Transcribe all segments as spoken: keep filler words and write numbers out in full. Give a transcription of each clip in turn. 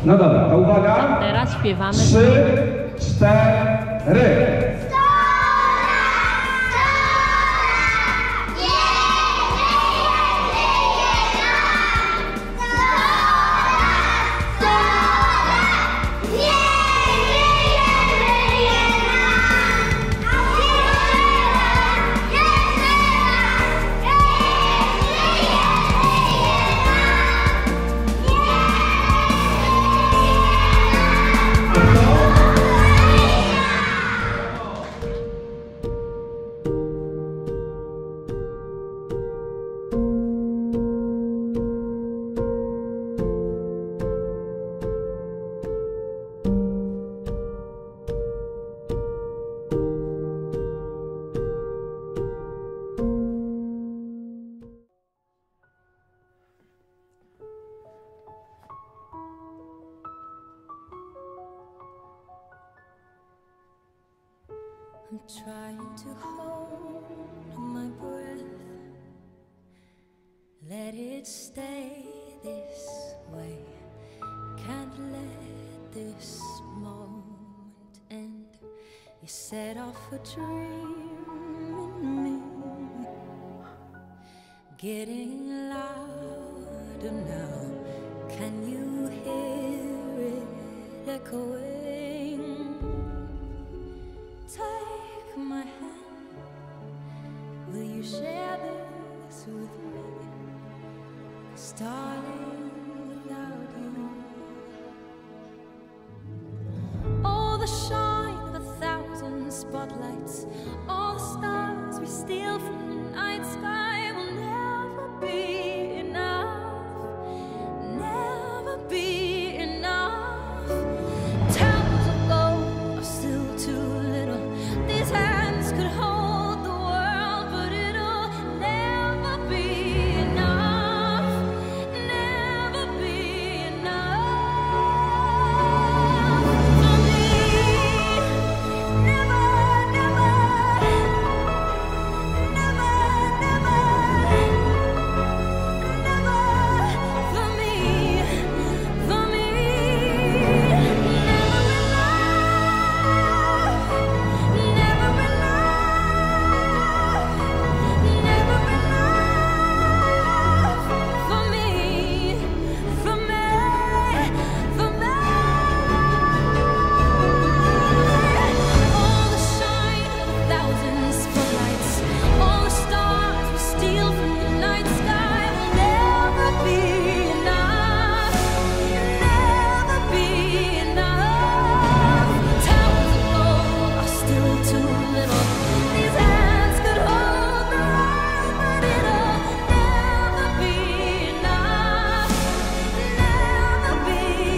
No dobra, to uwaga. Teraz śpiewamy. Trzy, cztery. I'm trying to hold my breath, let it stay this way. Can't let this moment end. You set off a dream in me, getting louder now. Can you hear it echoing? Take my hand, will you share this with me? 'Cause darling, without you, all the shine of a thousand spotlights, all the stars we steal from the night sky will never be enough, never be enough. Towers of gold are still too little. These hands could hold the world, but it'll never be enough, never be enough for me. Never, never, never, never, never for me, for me. Never enough, never enough, never enough for me, for me, for me. All the shine of a thousand spotlights, all the stars we steal from the night sky will never be enough, never be enough. Towers of gold are still too little. These hands could hold the world, but it'll never be enough, never be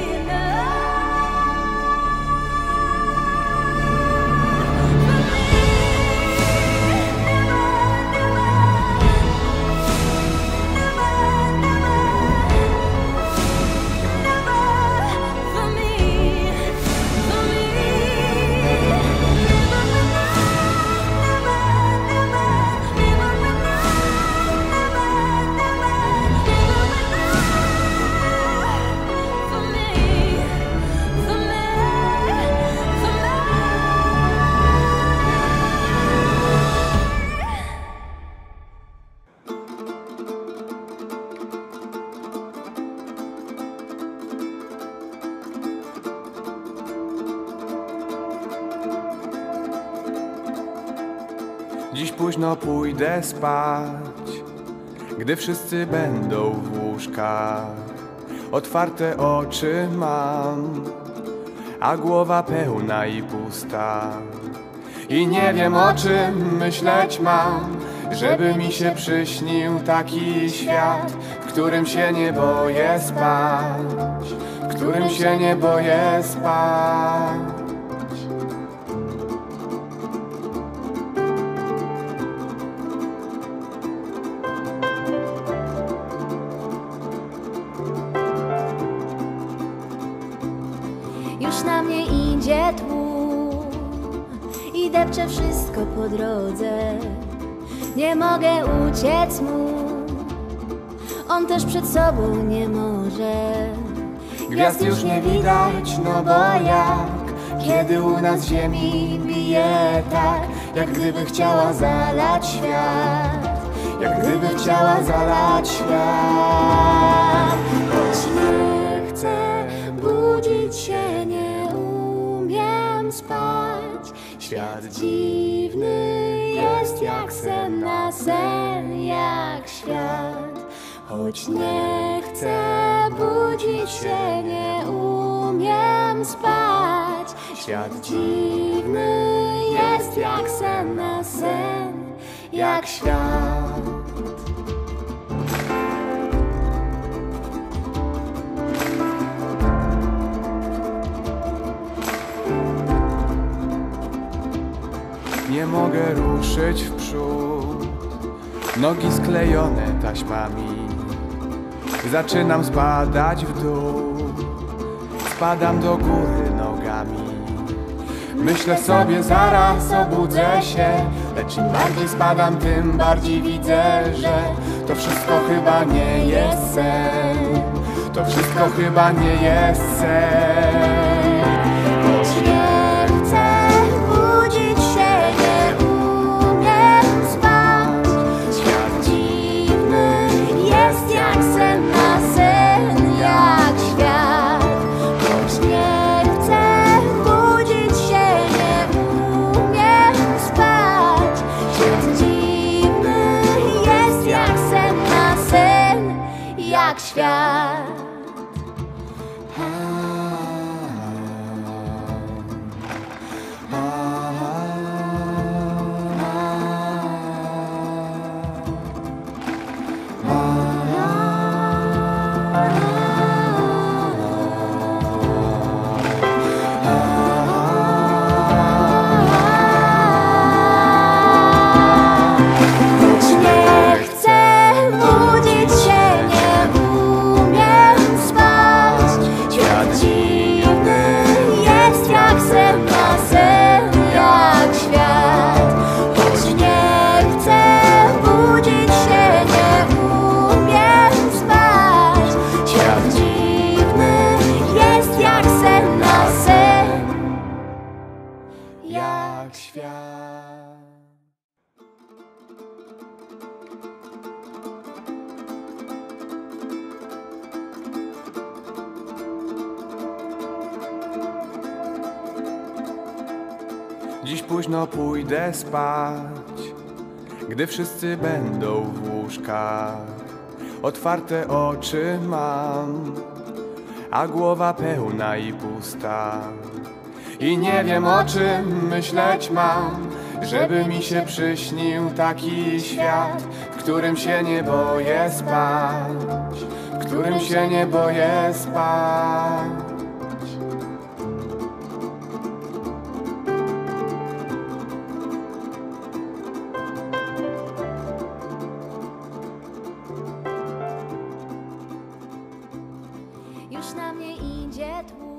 Dziś późno pójdę spać, gdy wszyscy będą w łóżkach. Otwarte oczy mam, a głowa pełna i pusta. I nie wiem, o czym myśleć mam, żeby mi się przyśnił taki świat, w którym się nie boję spać, w którym się nie boję spać. Już na mnie idzie tłum i depcze wszystko po drodze. Nie mogę uciec mu, on też przed sobą nie może. Gwiazd już nie widać, no bo jak kiedy u nas ziemi bije tak, jak gdyby chciała zalać świat, jak gdyby chciała zalać świat. Choć nie chcę budzić się, nie umiem spać. Świat dziwny jest jak sen na sen, jak świat. Choć nie chcę budzić się, nie umiem spać. Świat dziwny jest jak sen na sen, jak świat. Nie mogę ruszyć w przód, nogi sklejone taśmami. Zaczynam spadać w dół, spadam do góry nogami. Myślę sobie, zaraz obudzę się, lecz im bardziej spadam, tym bardziej widzę, że to wszystko chyba nie jest sen. To wszystko chyba nie jest sen. Choć nie chcę budzić się, nie umiem spać. Świat dziwny jest jak sen na sen, jak świat. Choć nie chcę budzić się, nie umiem spać. Świat dziwny jest jak sen na sen, jak świat. Jak świat. Dziś późno pójdę spać, gdy wszyscy będą w łóżkach. Otwarte oczy mam, a głowa pełna i pusta. I nie wiem, o czym myśleć mam, żeby mi się przyśnił taki świat, w którym się nie boję spać, w którym się nie boję spać. Już na mnie idzie tłum.